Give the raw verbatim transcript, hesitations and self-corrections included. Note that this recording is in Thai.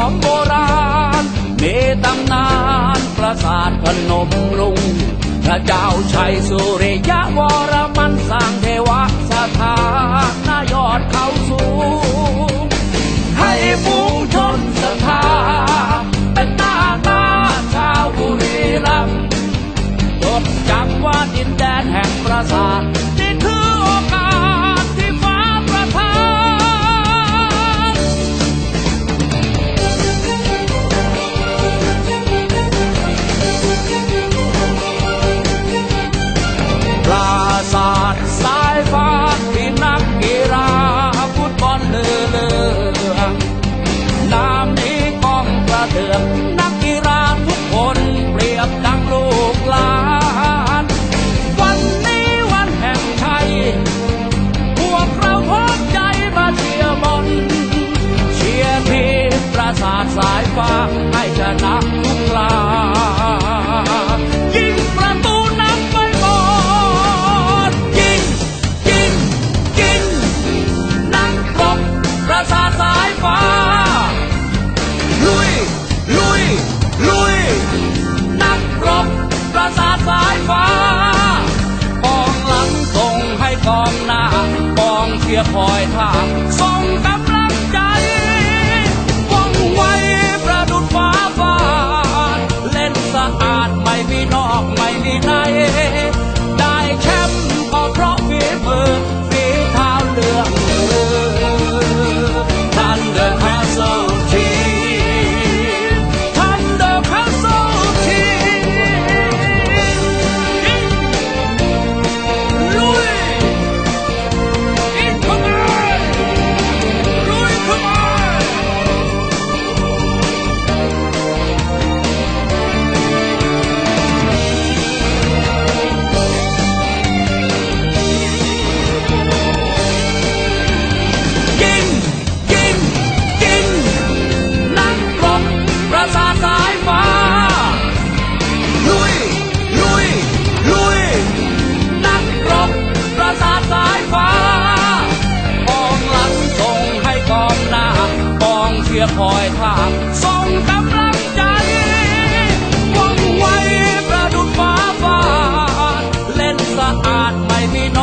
มโบราณมีตำนานปราสาทพนมรุ้งพระเจ้าชัยสุริยวรมันสร้างเทวสถานณยอดเขาสูงให้ฝูงชนศรัทธาเป็นหน้าตาชาวบุรีรัมย์จดจำว่าดินแดนแห่งปราสาทนี่คือโอกาสที่ฟ้าประทานปราสาทสายฟ้าที่นักกีฬาฟุตบอลเลือเลืองน้ำนี้ก้องกระเทือนนักกีฬาทุกคนเปรียบดังลูกหลานวันนี้วันแห่งชัยพวกเราพร้อมใจมาเชียร์บอลเชียร์ทีมปราสาทสายฟ้าให้ชนะทุกครายิงประตูนับไปก่อนยิงยิงยิงนักรบปราสาทสายฟ้าลุยลุยลุยนักรบปราสาทสายฟ้ากองหลังส่งให้กองหน้ากองเชียร์คอยท่าส่งกำลังใจว่องไวประดุจฟ้าฟาดเล่นสะอาดไม่มีนอกไม่มีในได้แชมป์ก็เพราะฝีมือฝีเท้าเลืองลือทันเดอร์แคสเซิลทีทันเดอร์แคสเซิลทีลุยอินเข้ามาลุยเข้ามายิงยิงยิงนักรบปราสาทสายฟ้าลุยลุยลุยนักรบปราสาทสายฟ้ากองหลังส่งให้กองหน้ากองเชียร์คอยท่าส่งกำลังใจว่องไวประดุจฟ้าฟาดเล่นสะอาดไม่มี